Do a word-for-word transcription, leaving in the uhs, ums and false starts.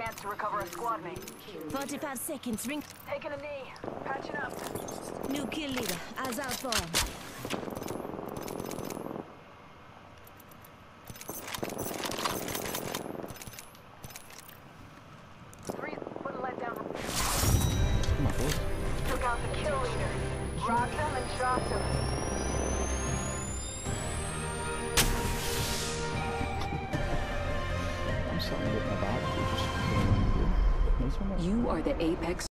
chance to recover a squad mate. forty-five seconds, ring. Taking a knee. Patching up. New kill leader. Eyes out for him. Three, wouldn't let down. Come on, boys. Took out the kill leader. Rocked him and dropped him. I'm starting to get my back. You are the Apex